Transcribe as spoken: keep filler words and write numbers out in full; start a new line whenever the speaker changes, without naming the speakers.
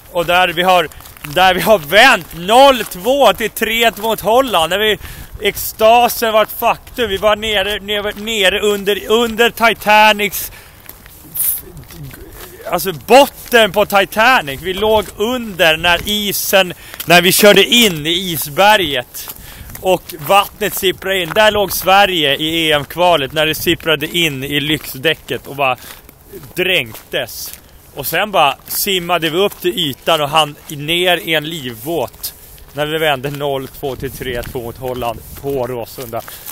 Och där vi har där vi har vänt noll två till tre två mot Holland. När vi extasen var ett faktum. Vi var nere, nere, nere under, under Titanics, alltså botten på Titanic. Vi låg under när isen, när vi körde in i isberget och vattnet sipprade in. Där låg Sverige i E M-kvalet när det sipprade in i lyxdäcket och bara dränktes. Och sen bara simmade vi upp till ytan och han ner i en livbåt när vi vände noll två till tre två mot Holland på Råsunda.